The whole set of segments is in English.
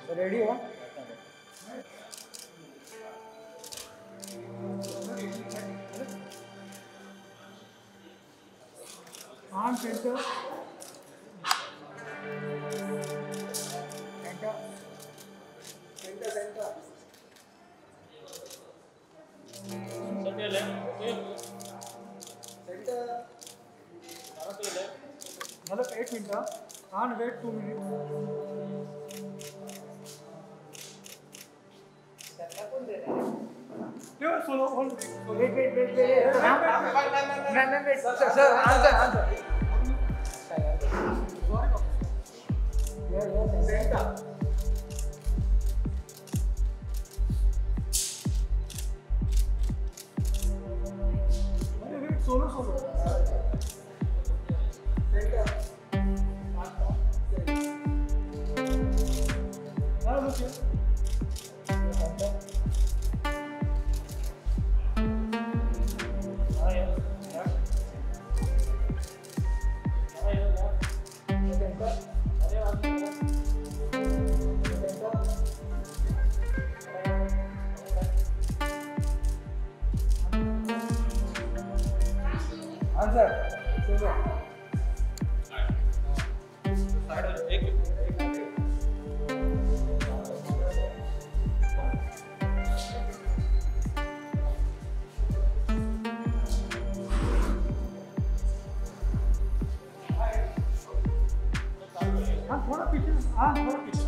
So ready हो? Ahan center. Center. Center. Center left. Okay. Center. मतलब 8 minute Ahan wait 2 minutes. क्यों सोलो hold wait sir answer center wait solo center now look here answer थोड़ा पीछे थोड़ा पीछे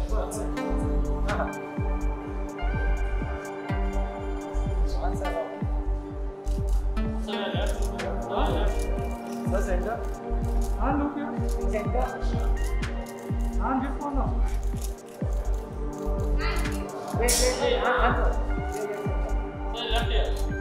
center look here center just one now wait answer Left here.